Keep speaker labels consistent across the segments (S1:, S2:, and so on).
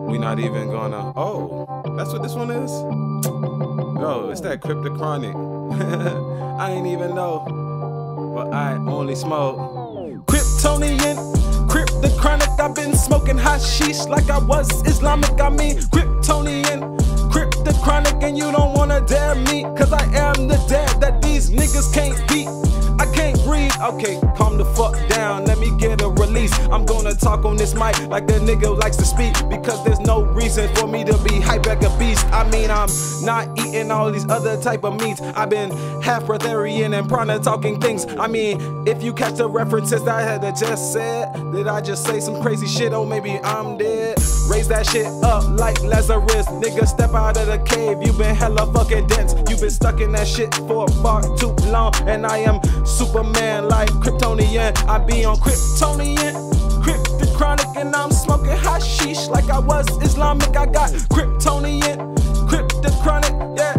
S1: We not even gonna, oh, that's what this one is? No, it's that Krypto chronic. I ain't even know, but I only smoke Kryptonian, Krypto chronic. I've been smoking hashish like I was Islamic. I mean Kryptonian, Krypto chronic, and you don't wanna dare me, cause I am the dad that these niggas can't beat. I can't breathe. Okay, calm the fuck down, let me get a release. I'm gonna talk on this mic like the nigga likes to speak, because there's no reason for me to be hype like a beast. I mean, I'm not eating all these other type of meats. I've been half breatharian and prana talking things. I mean, if you catch the references that I had to just said, did I just say some crazy shit? Oh, maybe I'm dead. Raise that shit up like Lazarus. Nigga, step out of the cave, you been hella fucking dense. You been stuck in that shit for far too long, and I am Superman like Kryptonian. I be on Kryptonian, Krypto chronic, and I'm smoking hashish like I was Islamic. I got Kryptonian, Krypto chronic, yeah.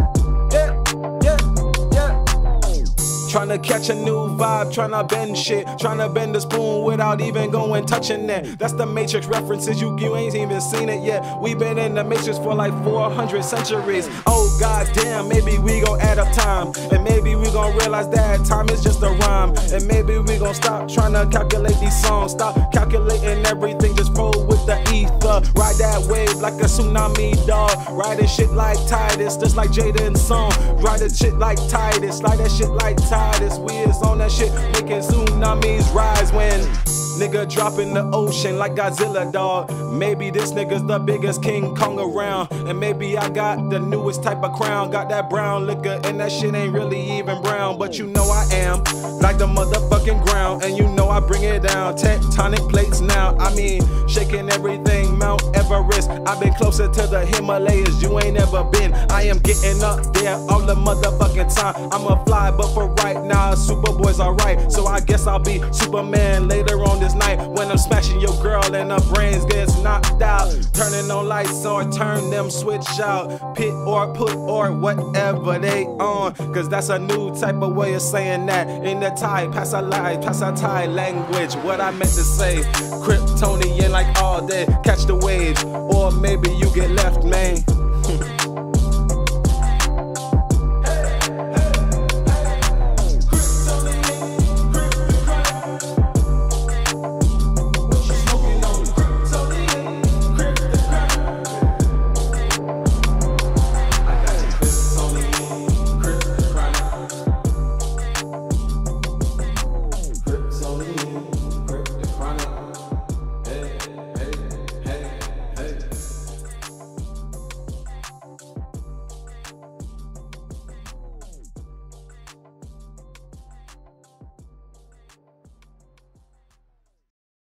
S1: Tryna catch a new vibe, tryna bend shit, tryna bend the spoon without even going touching it. That's the Matrix references, you ain't even seen it yet. We been in the Matrix for like 400 centuries. Oh god damn, maybe we gon' add up time, and maybe we gon' realize that time is just a rhyme. And maybe we gon' stop tryna calculate these songs, stop calculating everything, just roll with the ether. Ride that wave like a tsunami, dog. Riding shit like Titus, just like Jaden's song. Riding shit like Titus, slide that shit like Titus. We is on that shit, making tsunamis rise when nigga drop in the ocean like Godzilla, dog. Maybe this nigga's the biggest King Kong around, and maybe I got the newest type of crown. Got that brown liquor and that shit ain't really even brown, but you know I am like the motherfucking ground, and you know I bring it down. Tectonic plates now, I mean shaking everything. Mount Everest, I've been closer to the Himalayas you ain't ever been. I am getting up there all the motherfucking time. I'ma fly, but for right now Superboy's alright, so I guess I'll be Superman later on this night when I'm smashing your girl and her brains gets knocked out. Turning on lights or turn them switch out, pit or put or whatever they on, cause that's a new type of way of saying that. In the Thai, pass a Thai language, what I meant to say. Kryptonian like all day, catch the waves, or maybe you get left, man.